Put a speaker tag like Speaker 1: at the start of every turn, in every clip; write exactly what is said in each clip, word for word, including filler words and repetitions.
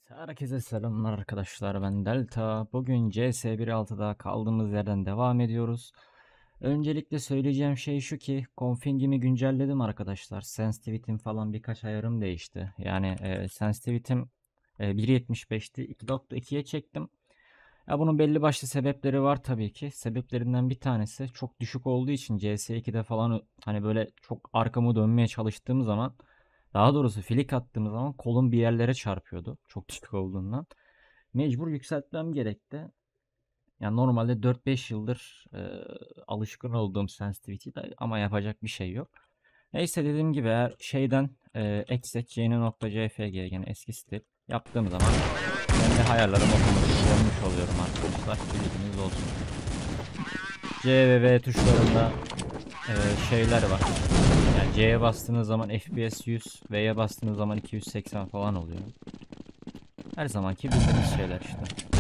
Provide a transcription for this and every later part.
Speaker 1: Herkese selamlar arkadaşlar, ben Delta. Bugün C S bir nokta altıda kaldığımız yerden devam ediyoruz. Öncelikle söyleyeceğim şey şu ki config'imi güncelledim arkadaşlar. Sensitivity'm falan birkaç ayarım değişti. Yani e, sensitivity'm e, bir nokta yetmiş beşti, iki nokta ikiye çektim. Ya bunun belli başlı sebepleri var tabii ki. Sebeplerinden bir tanesi çok düşük olduğu için C S ikide falan hani böyle çok arkamı dönmeye çalıştığım zaman, daha doğrusu flick attığım zaman kolum bir yerlere çarpıyordu çok düşük olduğundan. Mecbur yükseltmem gerekti. Yani normalde dört beş yıldır e, alışkın olduğum sensitivity'de ama yapacak bir şey yok. Neyse, dediğim gibi eğer şeyden e, exec yeni.cfg, yani eski stil yaptığım zaman ben de ayarlarım otomatik olmuş oluyorum arkadaşlar. Bilginiz olsun. C ve V tuşlarında e, şeyler var. Yani C'ye bastığınız zaman F P S yüz, V'ye bastığınız zaman iki yüz seksen falan oluyor. Her zamanki bildiğiniz şeyler işte.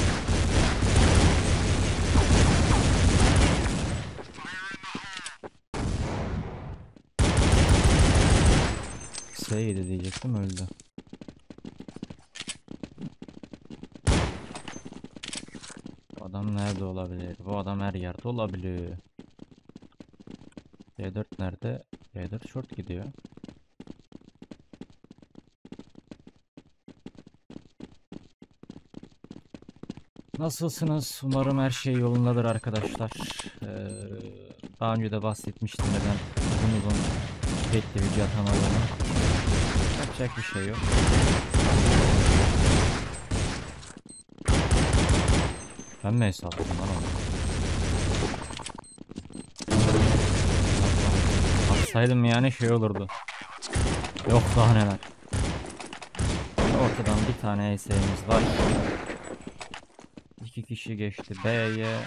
Speaker 1: S'ydi diyecektim, öldü. Bu adam nerede olabilir? Bu adam her yerde olabilir. C dört nerede? C dört short gidiyor. Nasılsınız? Umarım her şey yolundadır arkadaşlar. Ee, daha önce de bahsetmiştim neden uzun uzun sürekli video atamadığımı. Yapacak bir şey yok. Ben mi hesapladım lan onu? Atsaydım yani şey olurdu. Yok daha neler. Ortadan bir tane E S'miz var. İki kişi geçti B'ye.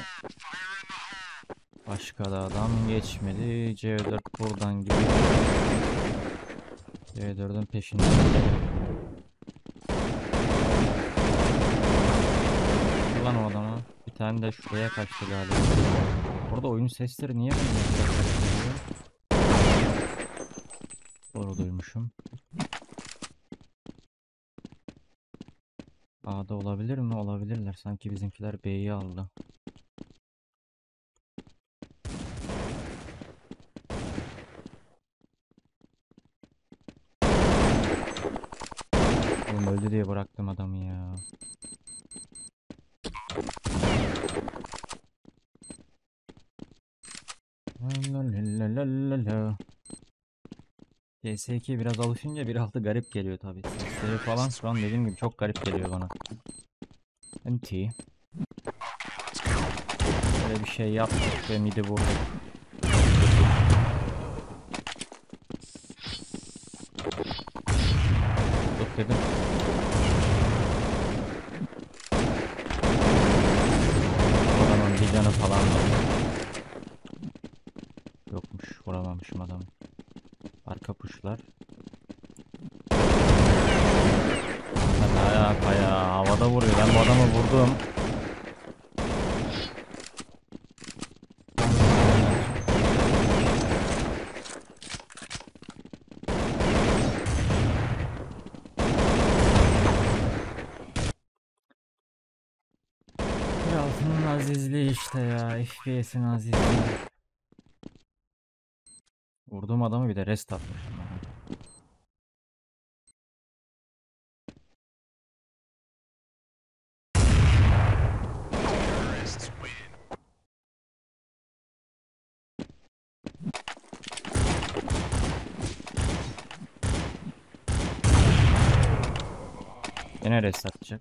Speaker 1: Başka da adam geçmedi. C dört buradan gidiyor. C dördün peşinden gidiyor. Ulan o adama. Bir tane de şuraya kaçtı galiba. Orada oyun sesleri niye böyle kaçtı? Doğru duymuşum. A'da olabilir mi? Olabilirler. Sanki bizimkiler B'yi aldı. Oğlum öldü diye bıraktım adamı ya. C S ikiye biraz alışınca bir altı garip geliyor tabi. Sesleri falan şu an dediğim gibi çok garip geliyor bana. M T. Böyle bir şey yaptık ve midi vurduk. Vurduk dedim. Adamın bir canı falan var. Yokmuş, vuramamışım adamı. Arka puşlar. Kaya kaya havada vuruyor. Ben bu adamı vurdum. Altının azizliği işte ya. F P S'in azizliği. Vurduğum adamı bir de rest atmışım. Yine rest atacak.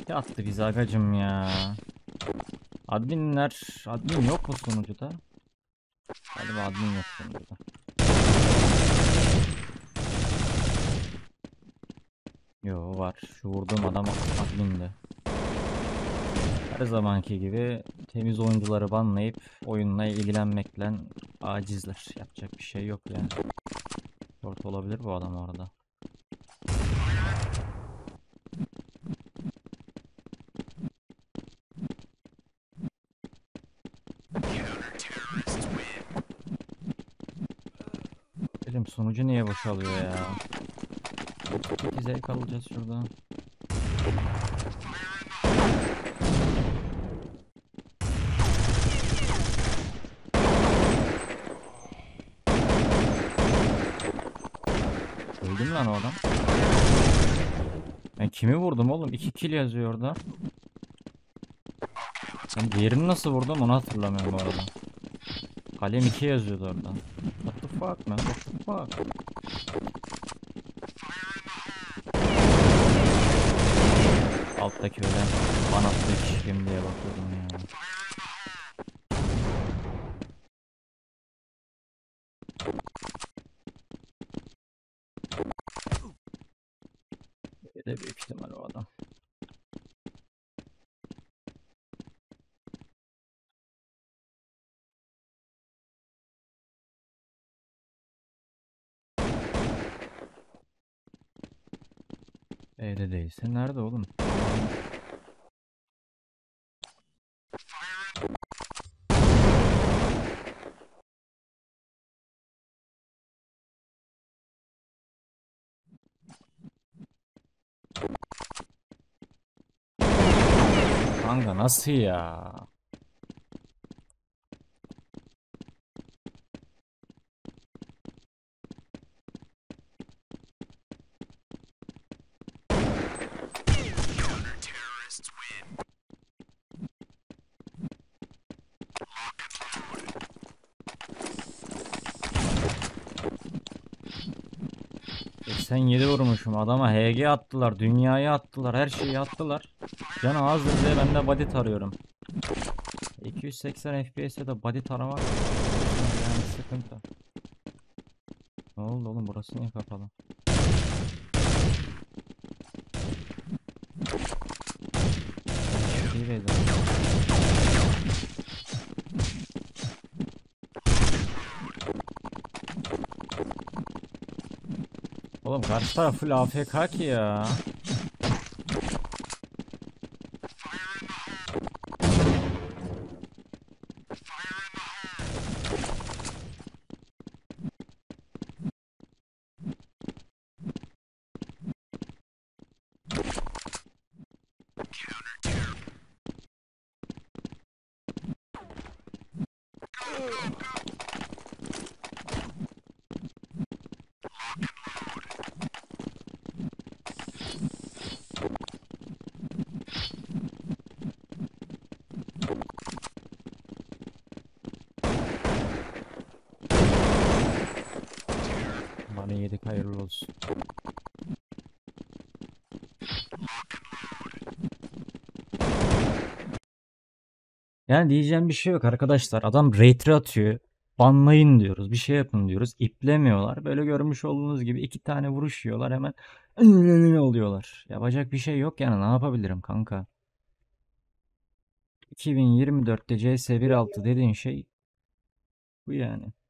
Speaker 1: Ulti attı bize agacım ya. Adminler, admin yok mu sunucuda? Galiba admin yok sunucuda. Yo var. Şu vurduğum adam admindi. Her zamanki gibi temiz oyuncuları banlayıp oyunla ilgilenmekle acizler. Yapacak bir şey yok yani. Short olabilir bu adam orada. Dedim sunucu niye boşalıyor ya? İki zevk alacağız şurada. Öldüm lan o adam. Ben kimi vurdum oğlum? iki kill yazıyor orada. Ben diğerini nasıl vurdum onu hatırlamıyorum bu arada. Kalem iki yazıyordu orada. What the fuck man? What the fuck? Alttaki ölen banattaki kim diye bakıyordum ya. Bir de büyük ihtimal o adam. Evde değilse nerede oğlum? Kanka nasıl ya? seksen yedi vurmuşum adama, H G attılar, dünyayı attılar, her şeyi attılar. Canı azdır diye ben de body tarıyorum. iki yüz seksen F P S'e de body taramak yani sıkıntı. Ne oldu oğlum, burası niye kapalı? İyi beyler. Oğlum karşı taraf full A F K ki ya. Bana yedik, hayırlı olsun. Yani diyeceğim bir şey yok arkadaşlar. Adam raid'e atıyor. Banlayın diyoruz. Bir şey yapın diyoruz. İplemiyorlar. Böyle görmüş olduğunuz gibi iki tane vuruş yiyorlar, hemen oluyorlar. Yapacak bir şey yok yani, ne yapabilirim kanka? iki bin yirmi dörtte C S bir nokta altı dediğin şey bu yani.